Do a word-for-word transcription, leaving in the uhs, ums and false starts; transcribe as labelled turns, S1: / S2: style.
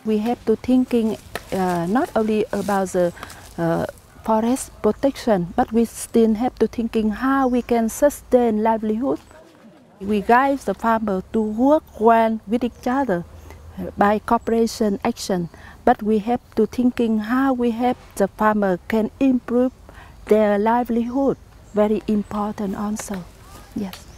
S1: we have to thinking uh, not only about the uh, forest protection, but we still have to thinking how we can sustain livelihood. We guide the farmer to work well with each other by cooperation action, but we have to thinking how we help the farmer can improve their livelihood. Very important also. Yes.